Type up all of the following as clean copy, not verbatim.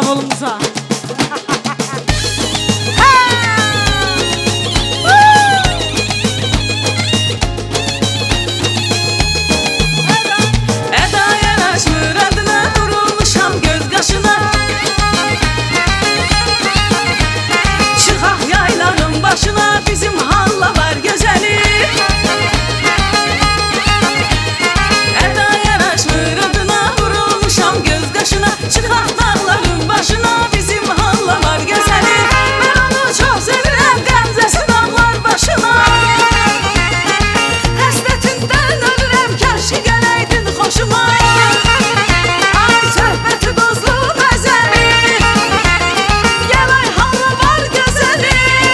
yolumuza. Başına bizim halla var gözeli. Eda yaraşmır adına vurulmuşam göz kaşına. Çıkar dağların başına bizim halla var gözeli. Ben onu çok sevirəm qəmzəsi dağlar başına. Həsrətindən ölürəm kəşki gələydin xoşuma. Ay söhbəti dozlu məzəli. Gəl ay halla var gözeli.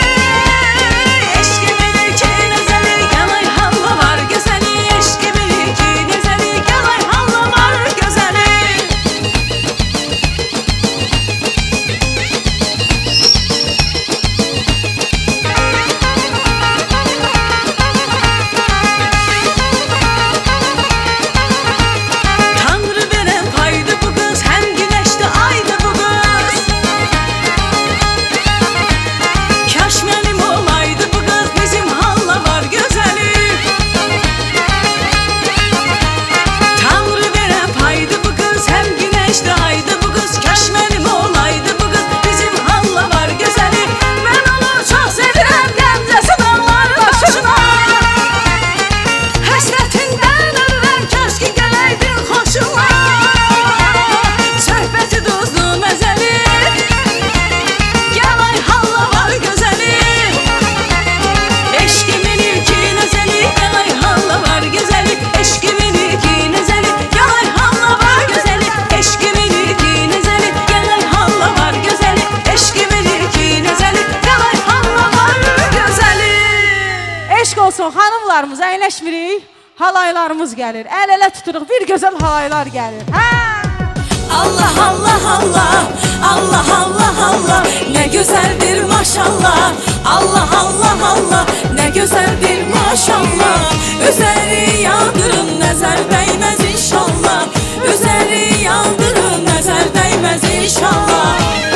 Hanımlarımız əyləşmirik, halaylarımız gəlir, əl-ələ tuturuq, bir gözəl halaylar gəlir. Allah Allah Allah, Allah Allah Allah, nə gözəldir maşallah. Allah Allah Allah, nə gözəldir maşallah. Özəri yandırın, nəzər dəyməz inşallah. Özəri yandırın, nəzər dəyməz inşallah.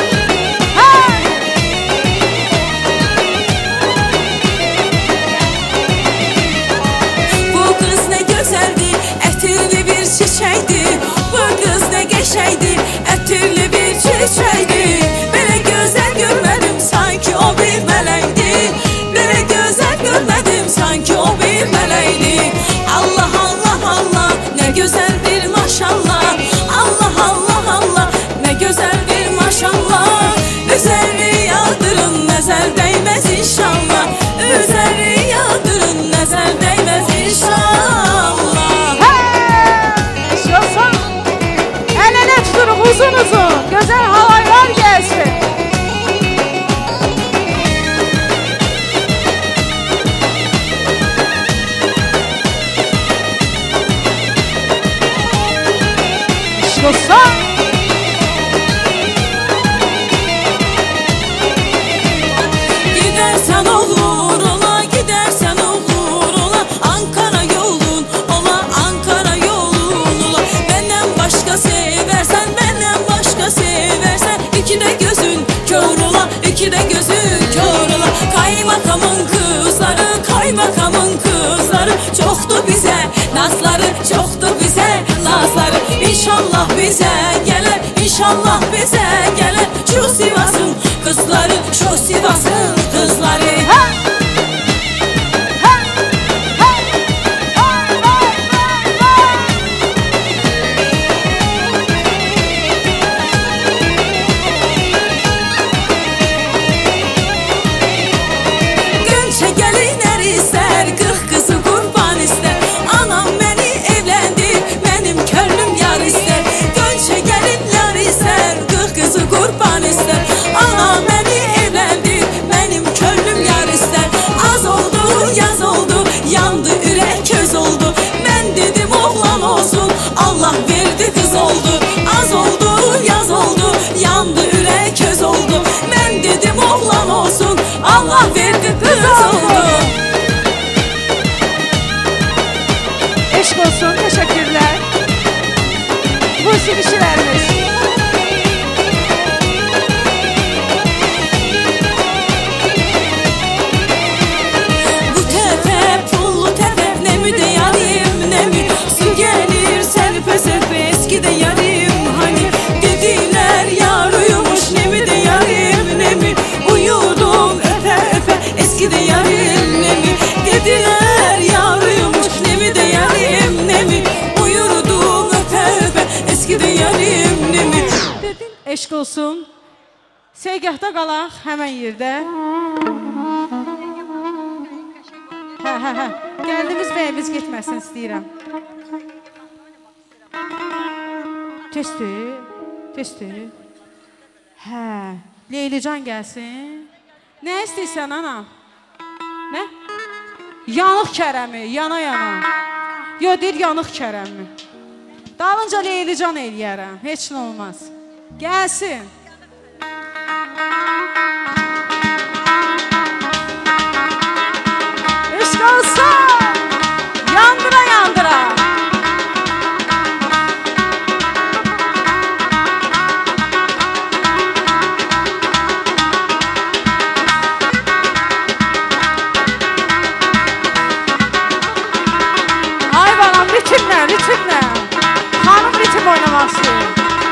Çiçəkdir, bu qız nə qəşəkdir, ətirli bir çiçəkdir. Belə gözəl görmədim, sanki o bir mələkdir. Belə gözəl görmədim, sanki o bir mələkdir. Allah Allah Allah, nə gözəldir maşallah. Allah Allah Allah, nə gözəldir maşallah. Üzəri yağdırın, nəzər dəyməz inşallah. Üzəri yağdırın, nəzər dəyməz inşallah. Uzun uzun, güzel halaylar gelsin. İşte gidersen olur ola, gidersen olur ola. Ankara yolun ola, Ankara yolun ola. Benden başka seversen, seversen iki de gözün kör ola, iki de gözün kör ola. Kaymakamın kızları, kaymakamın kızları, çoktu bize nazları, çoktu bize nazları. İnşallah bize gelir, inşallah bize gelir. Şu Sivas'ın kızları, şu Sivas'ın kızları. Allah verdi kız oldu, az oldu, yaz oldu, yandı ürek köz oldu. Ben dedim oğlan olsun, Allah verdi kız oldu. Eşk olsun, teşekkürler. Bu silişilerimiz. Eşq olsun. Segahda qalaq, həmən yerdə. Hə. Gəldiyimiz bəyimiz getməsin istəyirəm. Testi. Hə, Leylican gəlsin. Nə istəyirsən, ana? Nə? Yanıq kərəmi, yana. Yo, deyir, yanıq kərəmi. Dalınca Leylican eləyərəm, heç nə olmaz. Gəlsin. Eşq olsun. Yandıra. Ay balam, ritimlə. Hanım ritim oynamaq istəyir.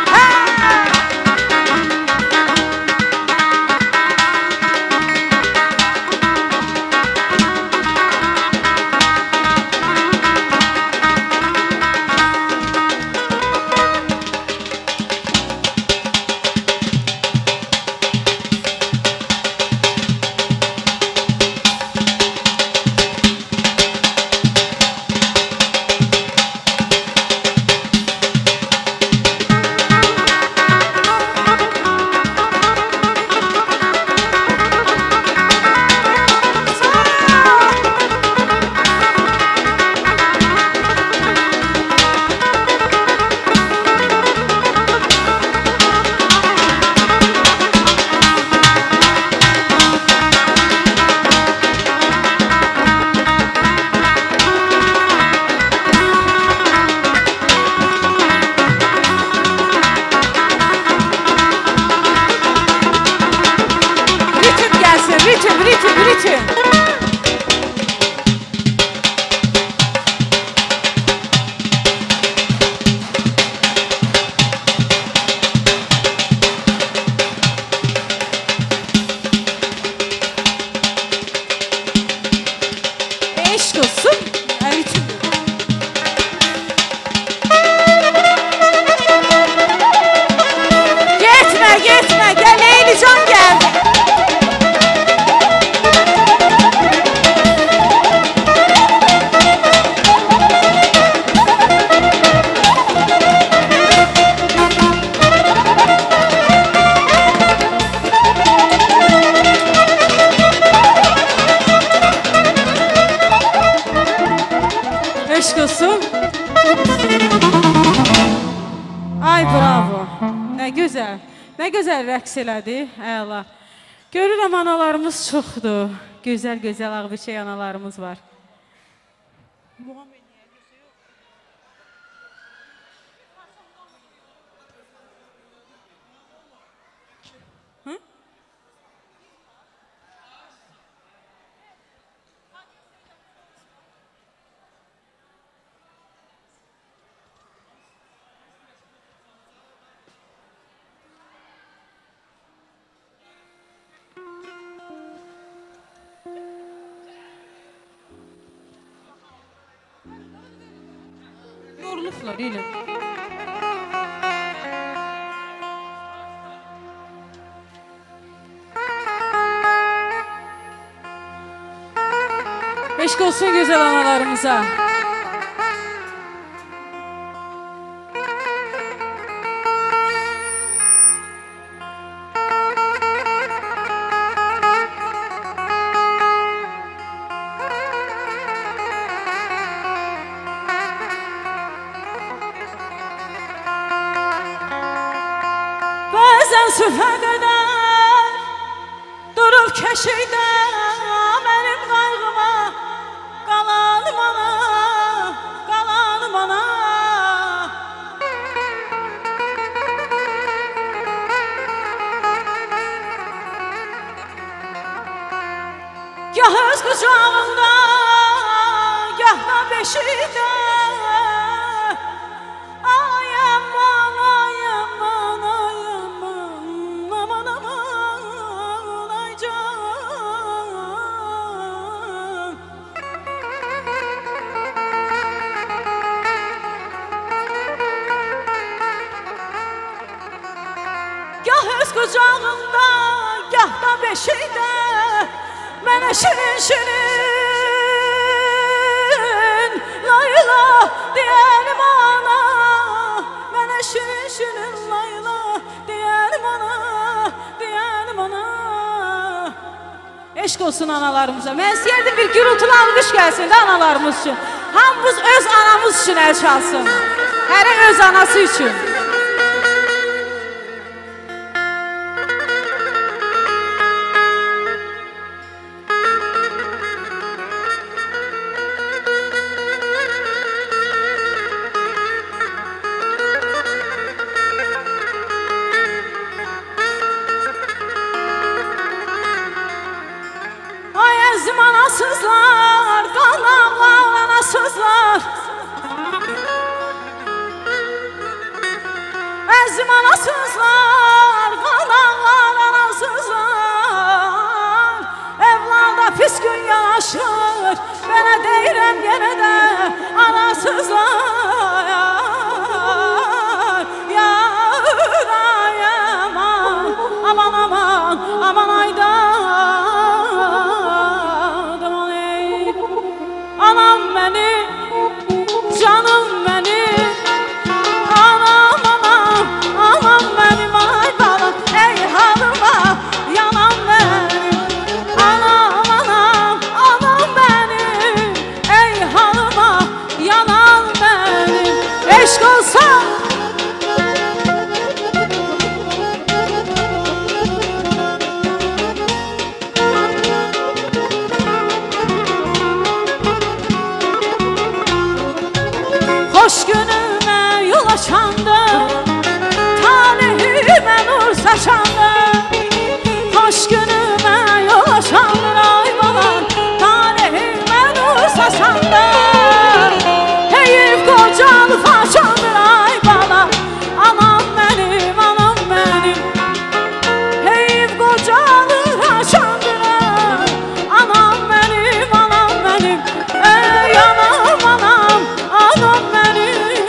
Ritim. Eşq olsun. Ritim. Getmə, gəl Leylican gəldi. Eşq olsun. Ay bravo. Nə gözəl rəqs elədi. Əla. Görürəm analarımız çoxdur. Gözəl ağbişək analarımız var. Yorulublar elə. Eşq olsun gözəl analarımıza. Bəzən sübhə qədər durub keşikdə mənim qayğıma qalanım ana. Gah öz qucağımda, gah da beşikdə. qucağında, gah da beşikdə mənə şirin-şirin layla deyənim ana, mənə şirin-şirin layla deyənim ana, deyənim ana. Eşq olsun analarımıza. Mən istəyərdim bir gürültülü alqış gəlsin də analarımız üçün. Hamımız öz anamız üçün əl çalsın. Hərə öz anası üçün. Ay əzim anasızlar, qanaqlar anasızlar. Əzim anasızlar, qanaqlar anasızlar. Evlada pis gün yanaşır, mənə deyirəm yenə də anasızlar. Yar aman, aman aman, aman aydan. Anam benim, canım benim, anam anam, anam benim ay balam, ey halıma yanam benim, anam anam, anam benim, ey halıma yanam benim, eşk olsa. Hoş günüme yol açandı, talihime nur saçandı. Hoş günüme yol açandı, ay balam, talihime nur saçandı. Heyif kocalı façandı, ay balam, anam benim, anam benim. Heyif kocalı façandı, anam benim, anam benim. Ey anam, anam, anam benim.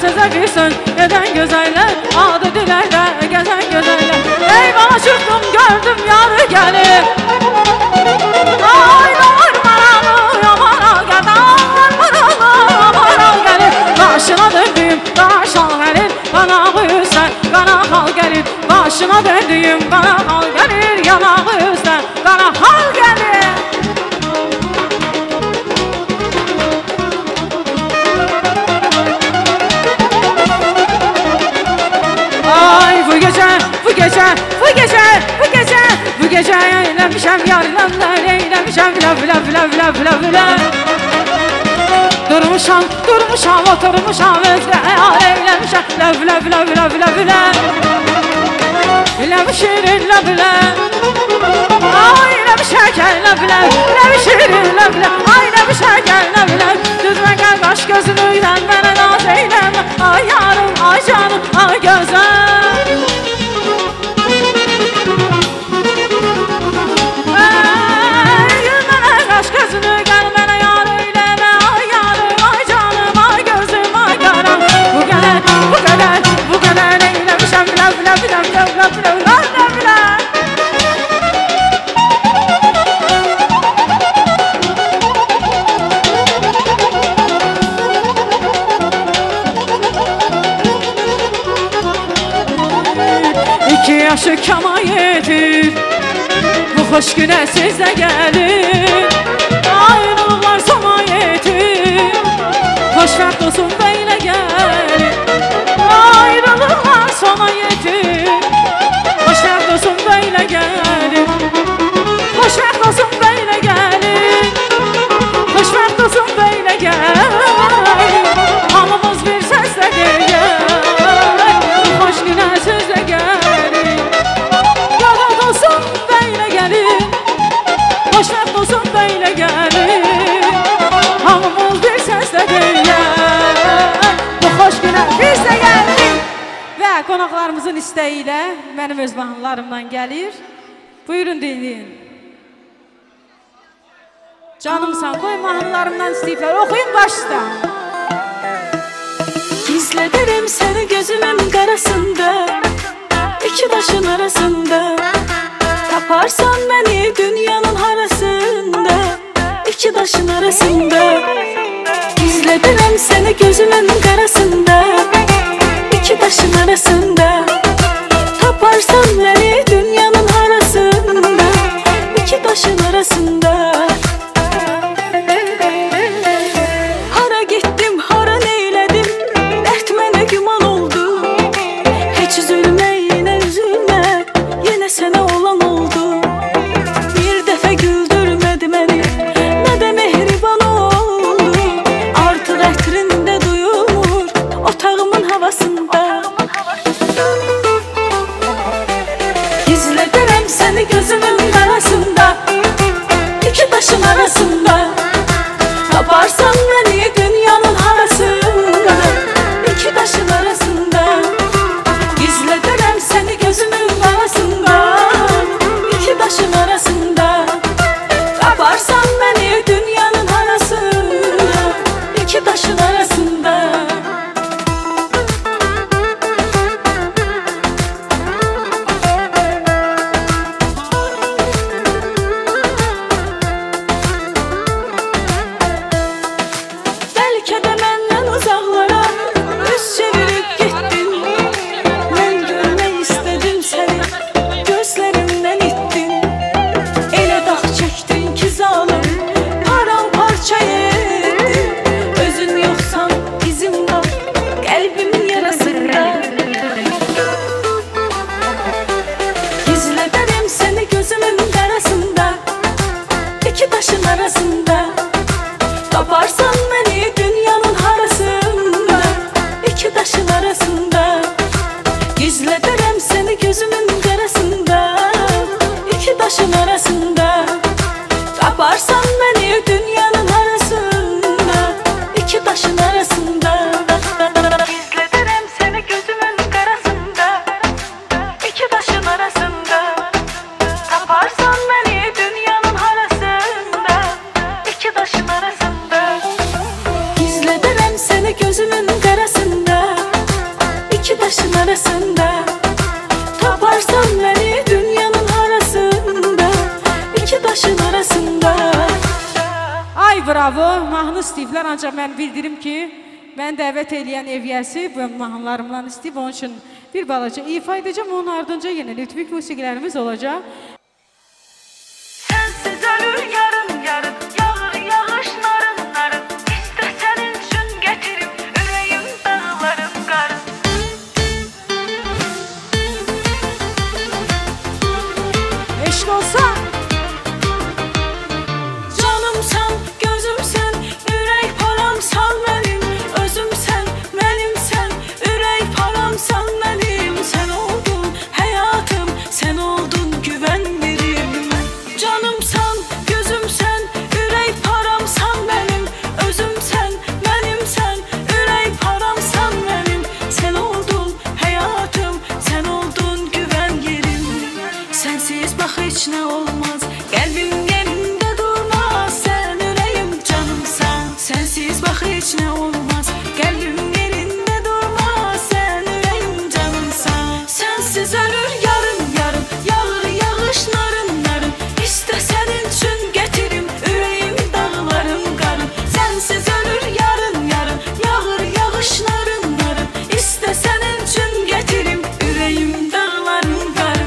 sözə bilsin gedən gözəllər, adı dilərlər gəzən gözəllər. Eyvana çıxdım gördüm yarı gəlir. Ay damar maralı yamara qədar maralı yamara gəlir. Başına döndüyüm qaşal gəlir, qanağı üstən qana hal gəlir. Başına döndüyüm qana hal gəlir, yanağı üstən qana hal gəlir. Bu gece eylemişem yarlanlar, eylemişem vila vila vila vila vila vila. Durmuşam oturmuşam özde yar eylemişem vila vila vila vila vila vila. Vila bir şirin la vila, ay la bir şeker la vila, vila bir şirin la vila, ay la bir şeker la vila. Düzme gel kaş gözünü yen bana naz eyleme, ay yarım ay canım ay gözüm. Yaşı kama yetir, bu hoş güne siz de gelin. Ayrılıklar sona yetir, hoşbəxt olsun böyle gelin. Ayrılıklar sona yetir, hoşbəxt olsun böyle gelin. Hoşbəxt olsun böyle gelin, hoşbəxt olsun böyle gelin. Hamımız bir sesle gel, bu hoş güne siz de gelin. Hoşbəxt olsun böyle gelin, hamımız bir sesle deyək, bu xoş günə biz də gəldik. Və qonaqlarımızın istəyi ilə mənim öz mahnılarımdan gəlir. Buyurun dinleyin. Canımsan qoy mahnılarımdan istəyiblər, oxuyun başdan. Gizlederim seni gözümün qarasında, iki daşın arasında. Taparsan beni dünyanın harasında, iki daşın arasında. Gizlederim seni gözümün karasında, iki taşın arasında. Taparsan beni dünyanın harasında, iki taşın arasında. Hara gittim, hara neyledim, dert mənə güman oldu. Heç üzülme yine üzülme, yine sənə olan oldu. Bir dəfə güldürmədi məni, nə də mehriban oldu. Artıq ətrində duyulmur otağımın havasında. Gizlədərəm səni gözümün arasında, iki daşın arasında. Taparsan beni dünyanın harasında, iki daşın arasında. Gizlədərəm səni gözümün arasında, iki daşın arasında. Taparsan beni dünyanın arasında, iki taşın arasında. Bəlkə də məndən uzaqlara üz çevirib getdin. Mən görmək istədim səni, gözlərimdən itdin. Elə dağ çəkdin ki zalım, paramparça etdin. Özün yoxsan izin var qəlbimin yarasında. Gizlədərəm səni gözümün arasında, iki daşın arasında. Taparsan beni dünyanın harasında, iki daşın arasında. Gizlədərəm səni gözümün arasında, iki daşın arasında. Taparsan beni dünyanın arasında, iki daşın arasında. Gizlədərəm səni gözümün arasında, iki daşın arasında. Taparsan beni dünyanın arasında, iki daşın arasında. Gizlədərəm səni gözümün arasında, arasında. Taparsan beni dünyanın arasında, iki taşın arasında. Ay bravo, mahnı istəyiblər, ancaq mən bildirim ki, mən dəvət eləyən evyəsi bu mahnılarımdan istəyib, onun üçün bir balaca ifa edəcəm, onun ardınca yenə ritmik musiqilərimiz olacaq. Sensiz ölür yarın yarın, yağır yağış narın narın. İste senin için getirim yüreğim dağlarım karın. Eşq olsa Canımsan, gözümsen, ürək paramsan mənim. Özümsən, mənimsən, ürək paramsan mənim. Sən oldun həyatım, sən oldun güvənlərim. Canımsan, gözümsən, ürək paramsan mənim. Özümsən, mənimsən, ürək paramsan mənim. Sən oldun həyatım, sən oldun güvən yerim. Sensiz bax heç nə olmaz, qəlbim yerində durmaz. Sən ürəyim canımsan. Sensiz bax heç nə olmaz, qəlbim yerində durmaz. Sən ürəyim canımsan. Sensiz ölür yarın yarın, yağır yağış narın narın. İste senin için getirim yüreğim dağlarım karın. Sensiz ölür yarın yarın, yağır yağış narın narın. İste senin için getirim yüreğim dağlarım karın.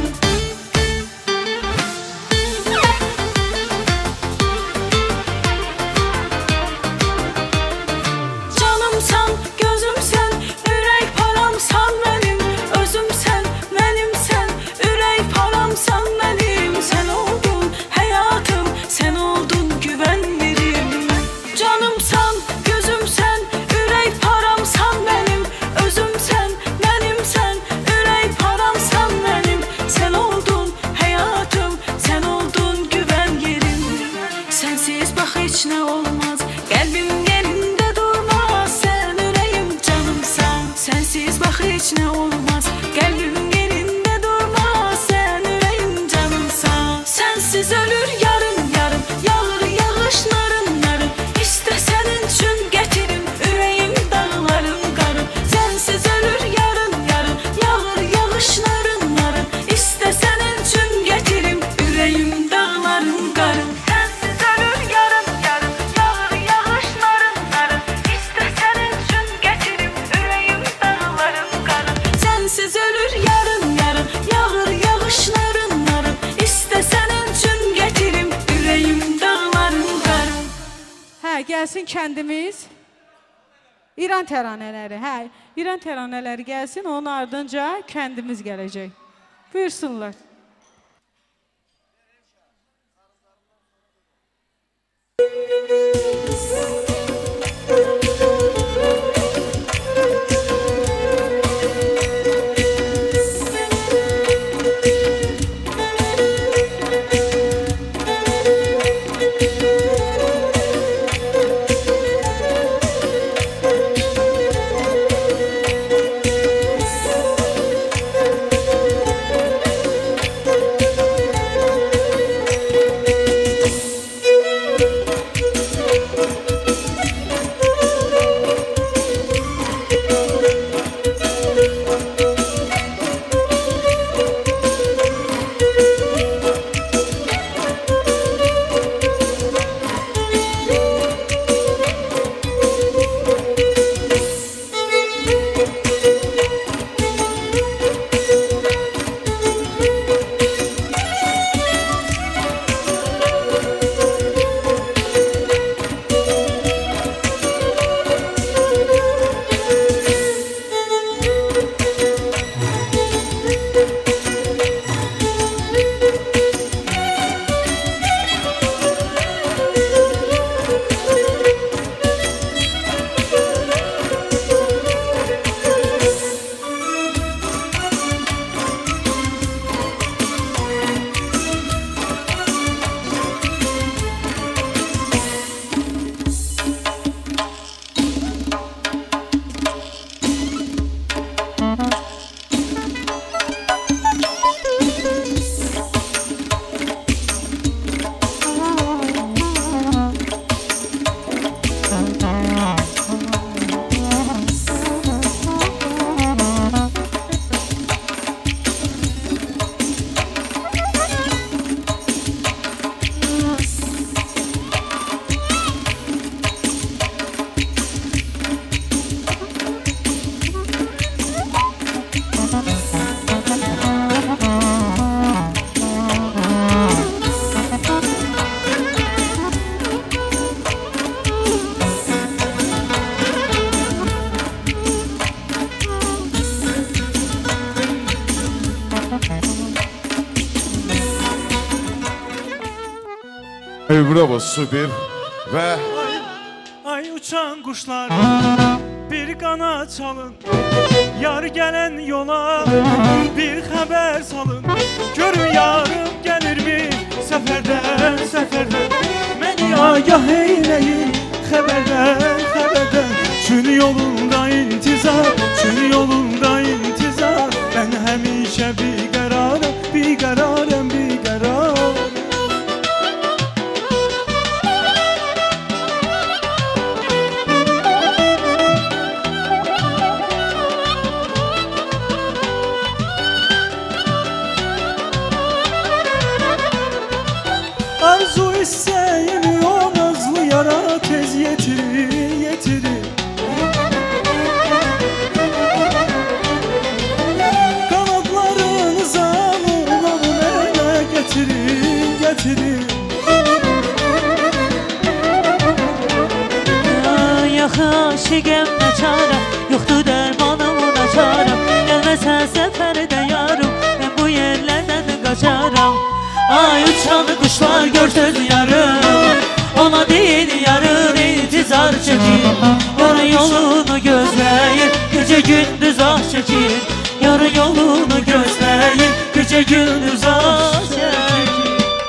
Canımsan, gözümsən, ürək paramsan mənim. Özümsən, mənimsən, ürək paramsan mənim. Sən oldun həyatım, sən oldun güvənlərim. Canımsan, gözümsən, ürək paramsan mənim. Özümsən, mənimsən, ürək paramsan mənim. Sən oldun həyatım, sən oldun güvən yerim. Sensiz bax heç nə olmaz, qəlbim yerində durmaz. Sən ürəyim canımsan. Sensiz bax heç nə olmaz, qəlbim yerində durmaz. Sən ürəyim canımsan. Sensiz ölür yarın yarın, yağır yağış narın narın. İste senin için getirim yüreğim dağlarım karın. Sensiz ölür yarın yarın, yağır yağış narın narın. İste senin için getirim yüreğim dağlarım karın. Sensiz ölür yarın yarın, yağır yağış narın narın. İste senin için getirim yüreğim dağlarım karın. Sensiz ölür yarın yarın, yağır yağış narın narın. İste senin için getirim yüreğim dağlarım karın. hə, gəlsin kəndimiz. İran təranələri, hə, İran təranələri gəlsin, onun ardınca kəndimiz gələcək. Buyursunlar. bravo, süper. Ve Ay uçan kuşlar bir kanat çalın, yar gelen yola bir haber salın. Görün yarım gelir mi seferden seferden, beni agah eyleyin haberden haberden. Çün yolunda intizar, çün yolunda intizar. Ben hemişe bir kararım, bir kararım, bir kararım. Arzu isteğimi o nazlı yara tez yetirir, yetirir. Kanatlarınızı alın, alın ele getirin, getirin. Aşıqəm naçaram, yoxdur dərmanım naçaram. Gəlməsən səfərdə yarım, mən bu yerlərdən qaçaram. Ay uçan kuşlar görsün yarım, ona değil yarın intizar çekin. Yarın yolunu gözleyin, gece gündüz ah çekin. Yarın yolunu gözleyin, gece gündüz ah çekin.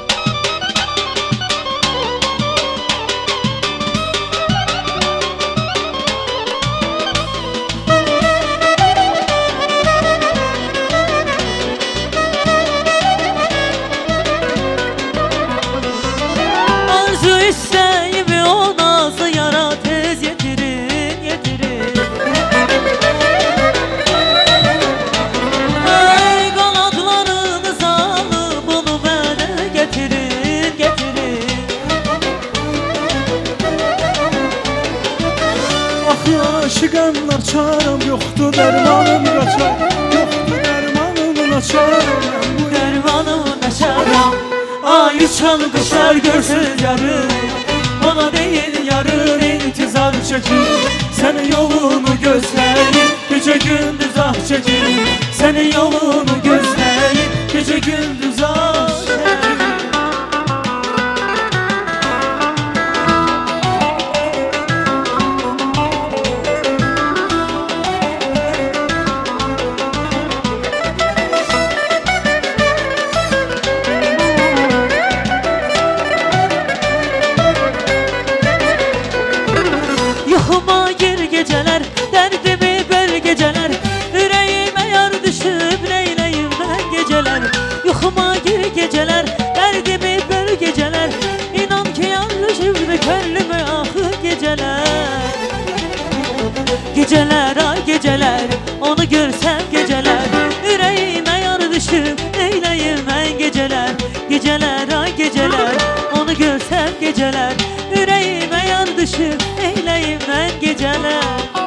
İstəyimi o nazlı yara tez yetirin, yetirin. Ay qanadlarınızı alıb onu mənə getirin, getirin. Axı aşıqanlar çaram, yoxdur dərmanım qaçar, yoxdur dərmanım naçaram. Dərmanım naçaram. Ay uçan kuşlar görsün yarın, ona değil yarın intizar çekin. Senin yolunu gözleyin, gece gündüz ah çekin. Senin yolunu gözleyin, gece gündüz ah çekin. Yuxuma gir geceler, derdimi böl geceler. Yüreğime yar düşüp neyleyim ben geceler. Yuxuma gir geceler, derdimi böl geceler. İnan ki yar düşüp könlüme ahı geceler. Geceler ay geceler, onu görsem geceler. Yüreğime yar düşüp neyleyim ben geceler. Geceler ay geceler, onu görsem geceler. Yüreğime yar düşüp neyleyim ben geceler.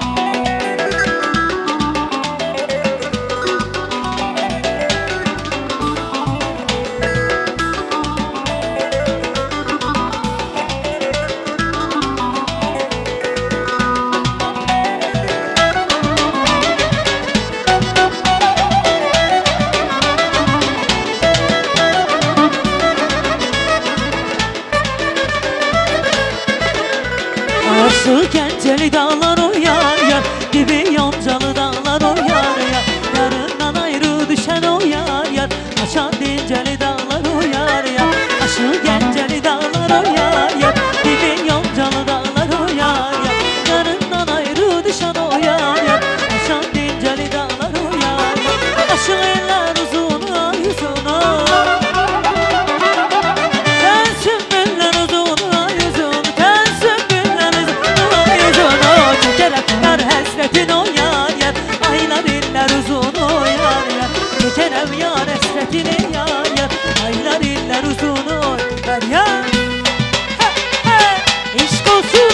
Arşı Gəncəli dağlar o yar yar, dibi Yoncalı dağlar o yar yar. Yarından ayrı düşen o yar yar, aşan Dincəli dağlar o yar yar. Arşı Gəncəli dağlar o yar yar, dibi Yoncalı dağlar o yar yar. Yarından ayrı düşen o yar yar, aşan Dincəli dağlar o yar yar. Aşıq eller uzun ay uzun Tensün güller uzun ay uzun, tensün güller uzun ay uzun. Çekerem yar hasretin o yar yar, aylar iller uzun o yar yar. Çekerem yar hasretini yar yar, aylar iller uzun o yar yar. İşk olsun.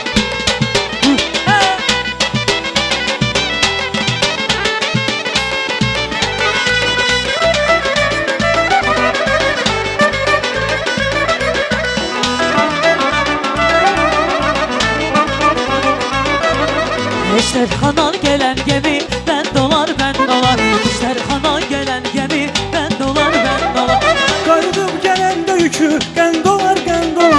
İşler kanal gelen gemi, ben dolar ben dolar. İşler kanal gelen gemi, ben dolar ben dolar. Qayıdıb gələndə yükü, qən dolar, qən dolar.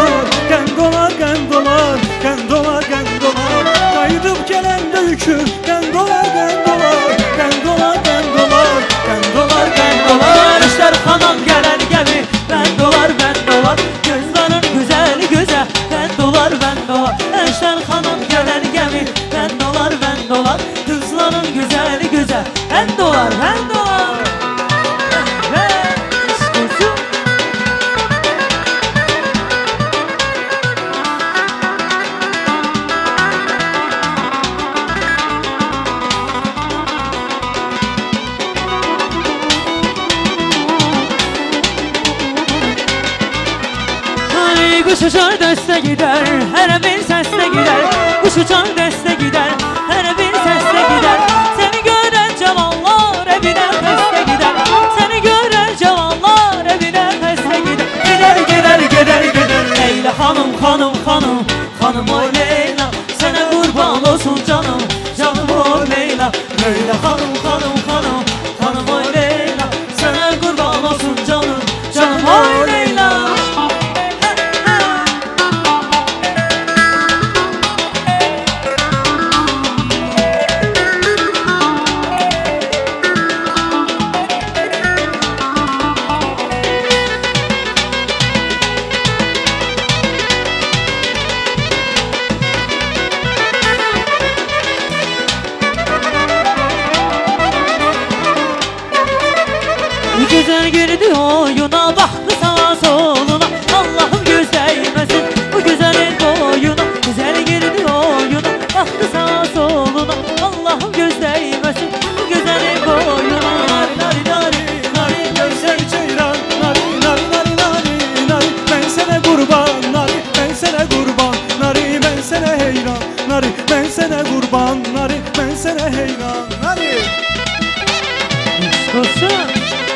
Kuş uçar dəstə gider, hər bir səslə gider. Kuş uçar dəstə gider, hər bir səslə gider. Seni görən cavanlar evinə fəslə gider. Seni görən cavanlar evinə fəslə gider. Gider, gider, gider, gider. Leyla hanım, hanım, hanım, hanım oy Leyla. Sənə qurban olsun canım, canım oy Leyla. Leyla hanım, hanım, hanım, hanım oy Leyla. Sənə qurban olsun canım, canım oy Leyla. Güzel girdi oyuna, baktı sağa soluna. Allah'ım göz değmesin bu güzelin boyuna. Güzel girdi oyuna, baktı sağa soluna. Allah'ım göz değmesin bu güzelin boyuna. Nari nari nari nari Gözler ceyran, nari nari nari nari nari. Ben sana kurban, nari ben sana kurban, nari ben sana heyran, nari ben sana kurban, nari ben sana heyran, nari. Olsun.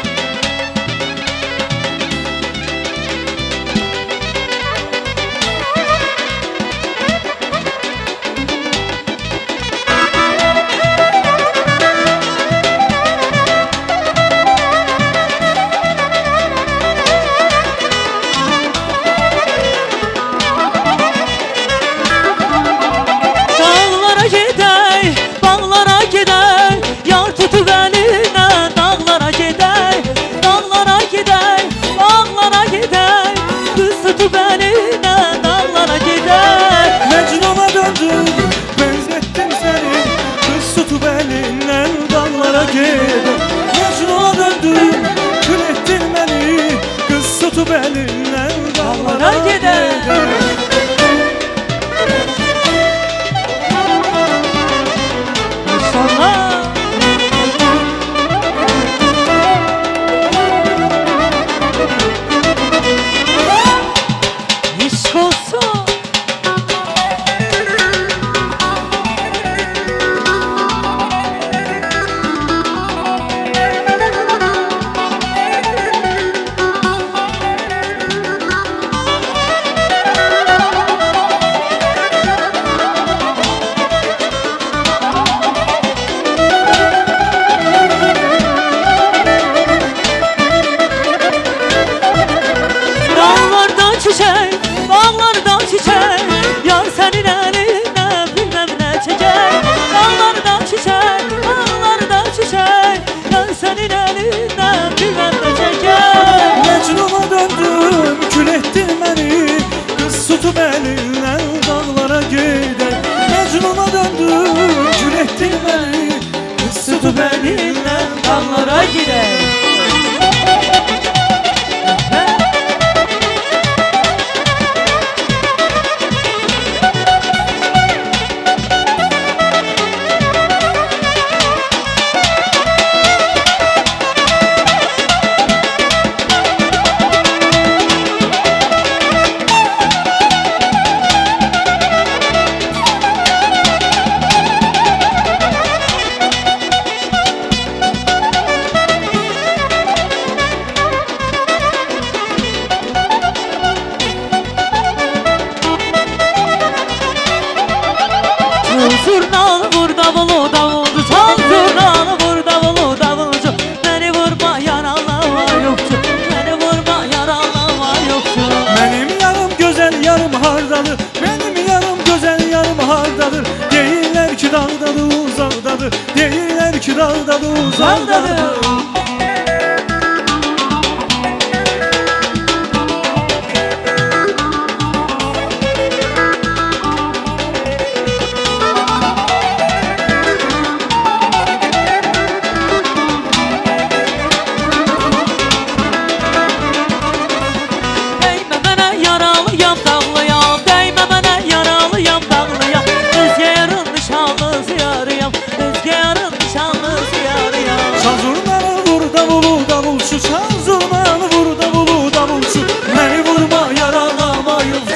Mecnun'a döndüm, kül ettin beni. Kız tutup elinden dağlara gider. Maşallah. İşk olsun. Çiçek, bağlardan çiçek, yar senin elinden bilmem ne çiçek. Bağlardan çiçek, bağlardan çiçek, yar senin elinden bilmem ne çiçek. Mecnun'a döndüm, kül ettin beni. Kız tutup elinden dağlara gider. Mecnun'a döndüm, kül ettin beni. Kız tutup elinden Dağlara gider. Zurnalı vur davulu davulcu, çal zurnalı vur davulu davulcu. Beni vurma yaralı yokçu, beni vurma yaralı yokçu. Benim yarım güzel yarım hardadır. Benim yarım güzel yarım hardadır. Değiller ki dağdadır uzakdadır. Değiller ki dağdadır uzakdadır. Şu çal zurnanı vur davulu davulcu. Beni vurma yaralama yoksa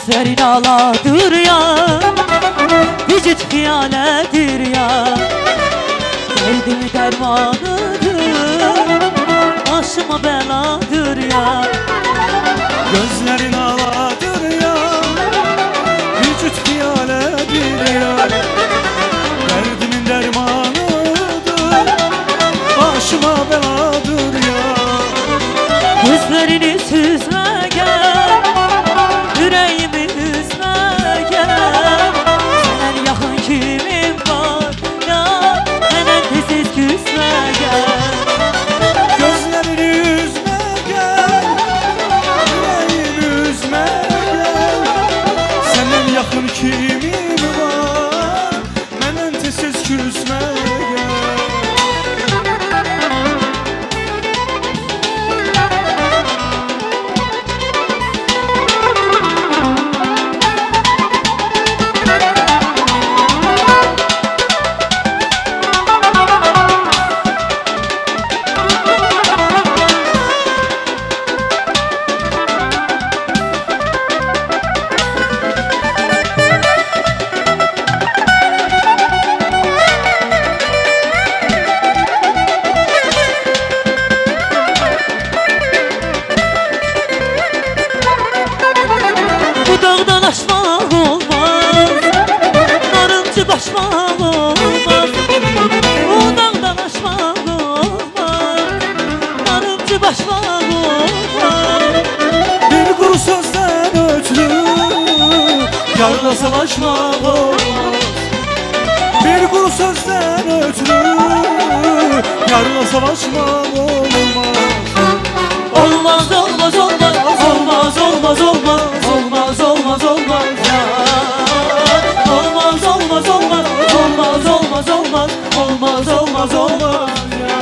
Gözlerin ağladır ya, vücut hiyaledir ya. Derdim dermanıdır, başıma beladır ya. Gözlerin ağladır ya, vücut hiyaledir ya. Derdimin dermanıdır, başıma beladır ya. Gözlerini süzme gel, yüreğimi üzme gel. Senden yakın kimim var ya, hemen tez küsme gel. Gözlerini üzme gel, yüreğimi üzme gel. Senden yakın kimim var, hemen tez küsme gel. Bu dağdan aşmak olmaz, narıncılaşmak olmaz. Bu dağdan aşmak olmaz, narıncılaşmak olmaz. Bir kuru sözden ötürü yarla savaşmak olmaz. Bir kuru sözden ötürü yarla savaşmak olmaz. Olmaz olmaz olmaz, olmaz olmaz olmaz, olmaz olmaz olmaz ya. Olmaz olmaz olmaz, olmaz olmaz olmaz, olmaz olmaz olmaz ya.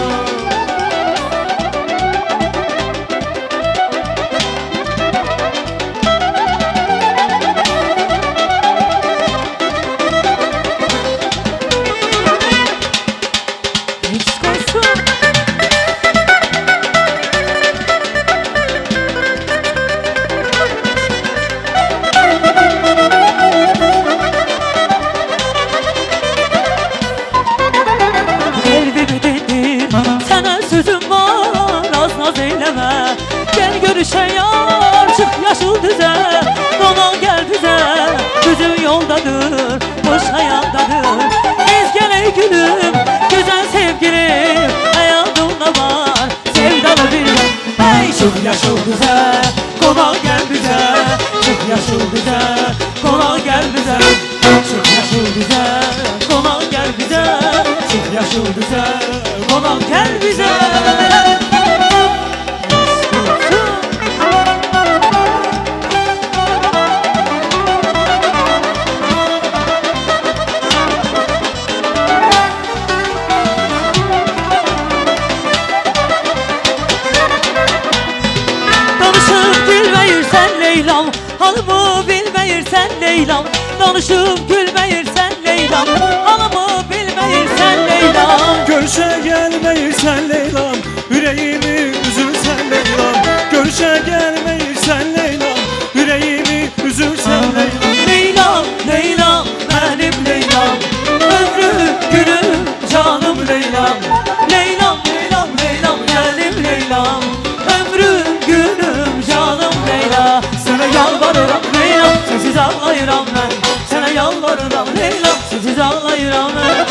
Kalbimi dindir, sana sözüm var, az naz eyleme. Gel görüşe yar, çık yaşıl düze, konak gel bize. Gözüm yoldadır, boş hayaldadır. Biz gel ey gülüm, güzel sevgilim, hayatımda var sevdalı bir yan. Hey çık yaşıl düze, konak gel bize. Çık yaşıl düze, konak gel bize. Çık yaşıl düze, konak gel bize. Çık yaşıl düze, konak gel bize. Danışıp gülmeyirsen Leylam, halımı bilmeyirsen Leylam. Danışıp gülmeyirsen Leylam, halımı bilmeyirsen Leylam. Görüşe gelmeyirsen Leylam, yüreğimi üzürsen Leylam. Görüşe gelmeyirsen Leylam, yüreğimi üzürsen Leylam. Leylam, Leylam, benim Leylam. Ömrüm, günüm, canım Leylam. Leylam, Leylam, Leylam, benim Leylam. Ömrüm, günüm, canım Leyla. Sana yalvarırım Leylam, sensiz ağlayıram ben. Sana yalvarırım Leylam, sensiz ağlayıram ben.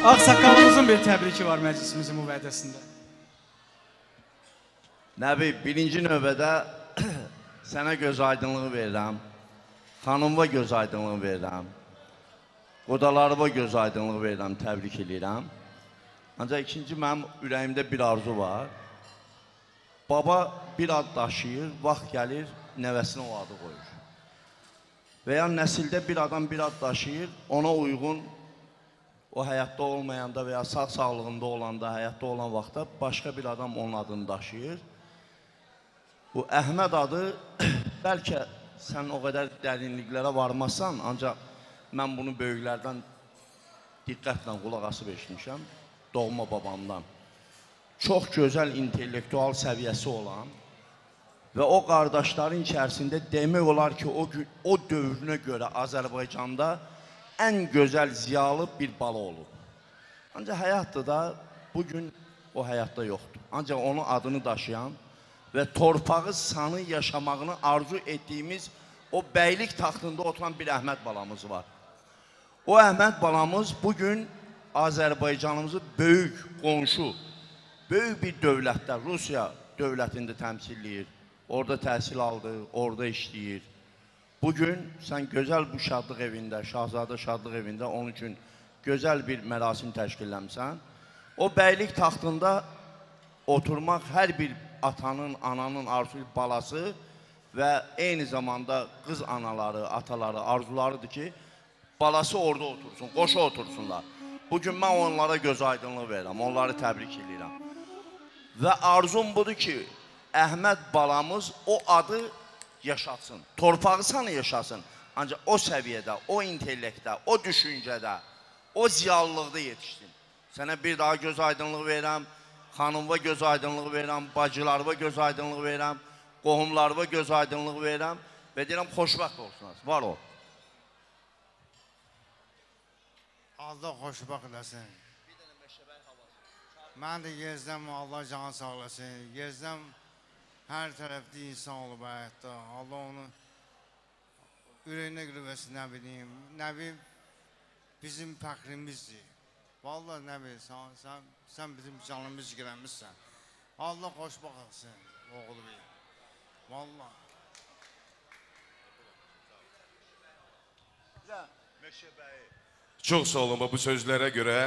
Ağsaqqalımızın bir təbriki var məclisimizin müvəddəsində. Nəbi, birinci növbədə sənə göz aydınlığı verirəm. Xanımva göz aydınlığı verirəm. Qodalarıva göz aydınlığı verirəm, təbrik edirəm. Ancaq ikinci mənim ürəyimdə bir arzu var. Baba bir ad daşıyır, vaxt gəlir, nəvəsinə o adı qoyur. Və ya nəsildə bir adam bir ad daşıyır, ona uyğun o həyatda olmayanda və ya sağ-sağlığında olanda, həyatda olan vaxtda başqa bir adam onun adını daşıyır. Bu Əhməd adı, bəlkə sən o qədər dərinliklərə varmazsan, ancaq mən bunu böyüklərdən diqqətlə qulaq asıb eşitmişəm, doğma babamdan. Çox gözəl intellektual səviyyəsi olan və o qardaşların içərisində demək olar ki, o dövrünə görə Azərbaycanda ən gözəl, ziyalı bir bala olub. Ancaq həyatda da bugün o həyatda yoxdur. Ancaq onun adını daşıyan və torpağı sanı yaşamağını arzu etdiyimiz o bəylik taxtında oturan bir Əhməd balamız var. O Əhməd balamız bugün Azərbaycanımızı böyük qonşu, böyük bir dövlətdə, Rusiya dövlətində təmsilləyir. Orada təhsil aldı, orada işləyir. Bugün sən gözəl bu şadlıq evində, Şahzadə şadlıq evində onun üçün gözəl bir mərasim təşkilləmsən. O bəylik taxtında oturmaq hər bir atanın, ananın arzu balası və eyni zamanda qız anaları, ataları arzularıdır ki, balası orada otursun, qoşa otursunlar. Bugün mən onlara göz aydınlığı verirəm, onları təbrik edirəm. Və arzum budur ki, Əhməd balamız o adı yaşatsın, torpağı sanı yaşasın. Ancaq o səviyyədə, o intellektdə, o düşüncədə, o ziyalılıqda yetişsin. Sənə bir daha göz aydınlığı verirəm, xanımva göz aydınlığı verirəm, bacılarıva göz aydınlığı verirəm, qohumlarıva göz aydınlığı verirəm və deyirəm, xoşbəxt olsunuz, var ol. Allah xoşbəxt eləsin. Mən də gezdim, Allah canı sağ olasın. Gezdim, hər tərəfdə insan olub həyatda. Allah onu ürəyinə qürbəsi, nə bileyim. Nəbi bizim fəxrimizdir. Vallahi Nəbi, sən bizim canımız girəmişsən. Allah xoşbəxt olsun, oğlu bey. Vallahi. Çox sağ olun bu sözlərə görə.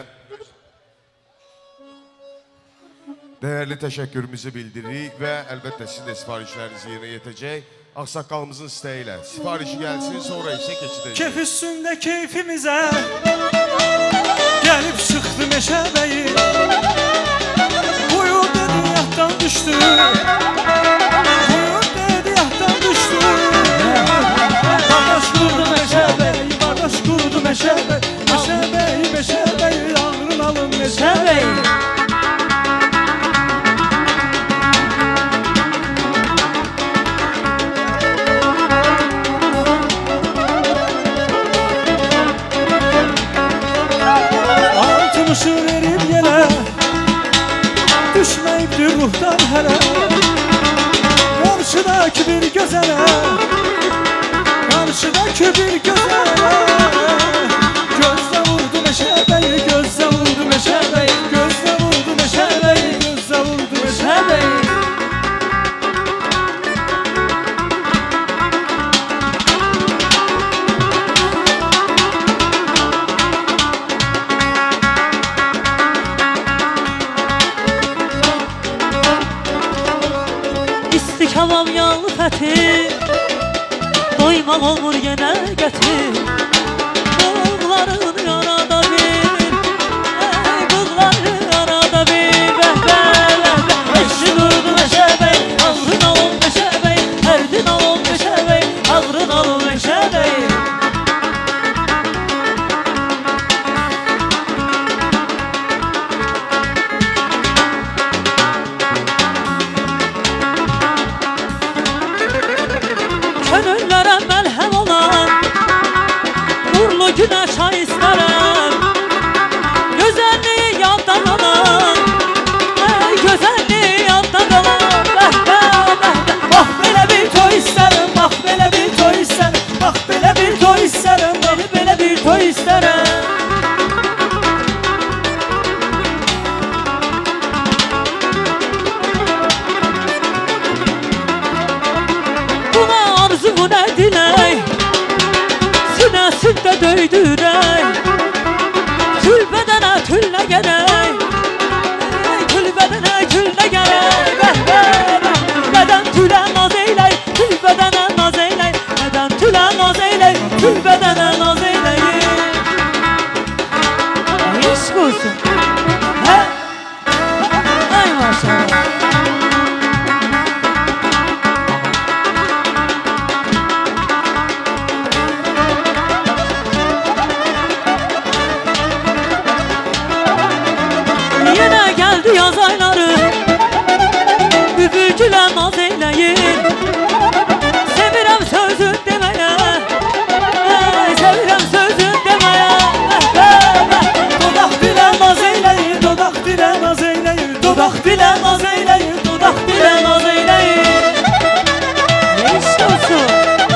Değerli təşəkkürümüzü bildiririk və əlbəttə sizin də sifarişləriniz yerinə yetəcək. Ağsaqqalımızın istəyilə sifarişi gəlsin, sonra isə keçidəcək. Keyf üstündə keyfimizə gəlib çıxdı meşəbəyi. Buyur dedi yatdan düşdü, buyur dedi yatdan düşdü. Bağdaş qurdu meşəbəyi, bağdaş qurdu meşəbəyi. Meşəbəyi, meşəbəyi, ağrın alın meşəbəyi. Altmışı verib yenə, düşməyibdir ruhdan hələ. Qarşıdakı bir gözələ, qarşıdakı bir gözələ. Gözlə vurdu meşəbəyi, gözlə vurdu meşəbəyi. Gözlə vurdu meşəbəyi, gözlə vurdu meşəbəyi. Kalam yağlı fəthi, doymaq olmur yenə gətir. Qılların arada bir, qılların arada bir. Eşin urdu meşəbəy, ağrın alın meşəbəy. Ərdin alın meşəbəy, ağrın alın meşəbəy. Günə çay istərəm, gözəlliyi yaddan alam, gözəlliyi yaddan alam. Bax belə bir toy istərəm, bax belə bir toy istərəm, bax belə bir toy istərəm, belə bir toy istərəm. tüldə döydürək Tülbədənə tüllə gərək Tülbədənə tüllə gərək Bədən tülə naz eylək Tülbədənə naz eylək Bədən tülə naz eylək Tülbədənə naz eylək İşq olsun Hə? Ay maşallah Yaz ayları Bülbülcülə naz eyləyir Sevirəm sözün deməyə Sevirəm sözün deməyə Dodaq dilə naz eyləyir, dodaq dilə naz eyləyir, dodaq dilə naz eyləyir, Dodaq dilə naz eyləyir İşq olsun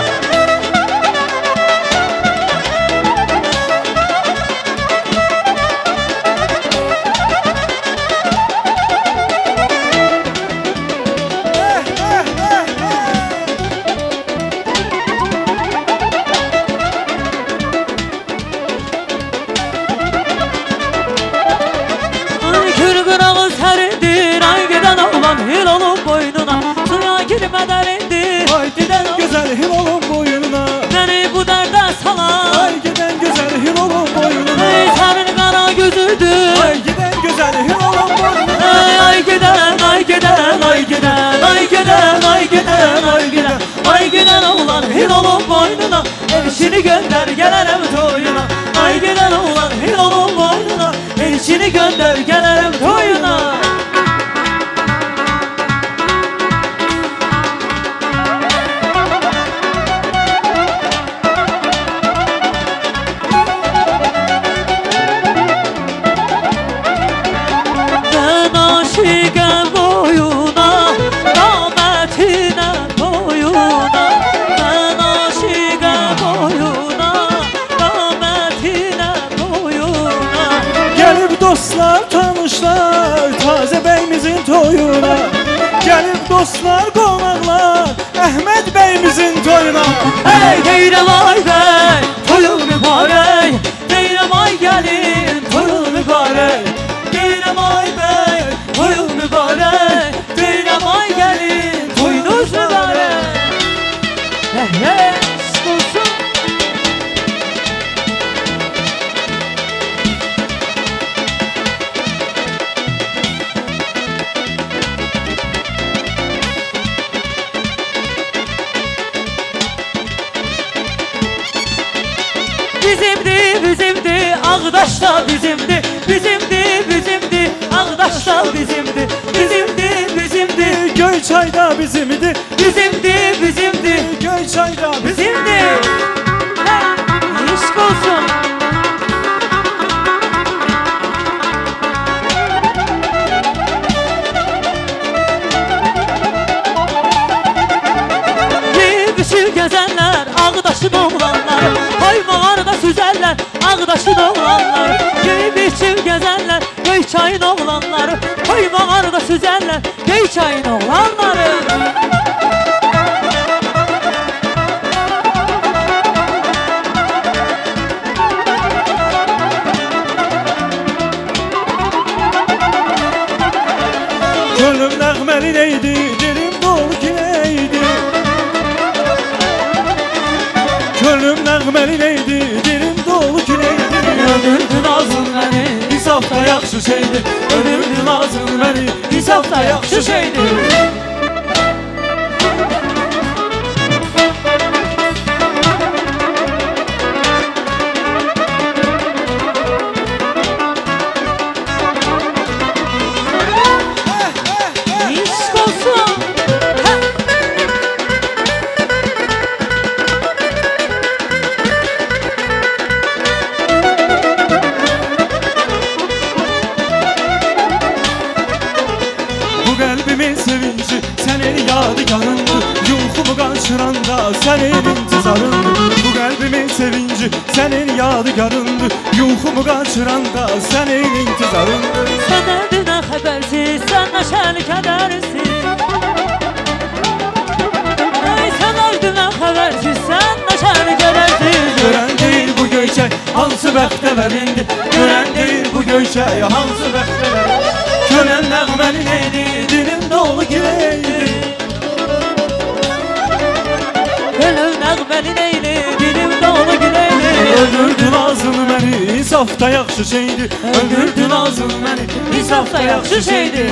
Hil olun boynuna Suya girmədən indi Ay gedən gözəl hil olun boynuna Məni bu dərdə salan Ay gedən gözəl hil olun boynuna Ey sənin qara gözürdür Ay gedən gözəl hil olun boynuna Ay gedən, ay gedən, ay gedən Ay gedən, ay gedən, ay gedən Ay gedən oğlan hil olun boynuna Elçini göndər gələrəm toyuna Ay gedən oğlan hil olun boynuna Elçini göndər gələrəm toyuna Dostlar, tanışlar, taze bəyimizin toyuna Gəlib dostlar, qonaqlar, Əhməd bəyimizin toyuna Hey deyirəm ay bəy, toyun mübarək Deyirəm ay gəlin, toyun mübarək Deyirəm ay bəy, toyun mübarək Deyirəm ay gəlin, toyunuz mübarək Şık olsun Bizimdi, Ağdaşda bizimdi Bizimdi, Ağdaşda bizimdi Bizimdi, Göyçayda bizimdi Bizimdi, Göyçayda bizimdi İşq olsun Yevişir gəzənlər, Ağdaşın oğlanlar Qaymağarda süzərlər, Ağdaşın oğlanlar Yevişir gəzənlər, Göyçayın oğlanları Qaymağarda süzərlər, Göyçayın oğlanları Gönlüm nəğməli neydi, dilim dolu ki neydi Gönlüm nəğməli neydi, dilim dolu ki neydi Ömürdün ağzın məni, İnsaf da yaxşı şeydir ömürdün ağzın məni İnsaf da yaxşı şeydir İşq olsun Bu qəlbimin sevinci sənin yadigarındır Yuxumu qaçıranda sənin intizarındır Bu qəlbimin sevinci sənin yadigarındır Yuxumu qaçıranda sənin intizarındır Sən dərdindən xəbərsiz, sən nəşəli kədərsiz Ay sən dərdindən xəbərsiz, sən nəşəli kədərsiz Görən deyil bu hansı bəxtələrə Könən nəğməni neydi, dilim dolu gireydi Könül nəğməni neyli, dilim dolu güleyli Öldürdü Nazım məni, insafda yaxşı şeydi Öldürdü Nazım məni, insafda yaxşı şeydi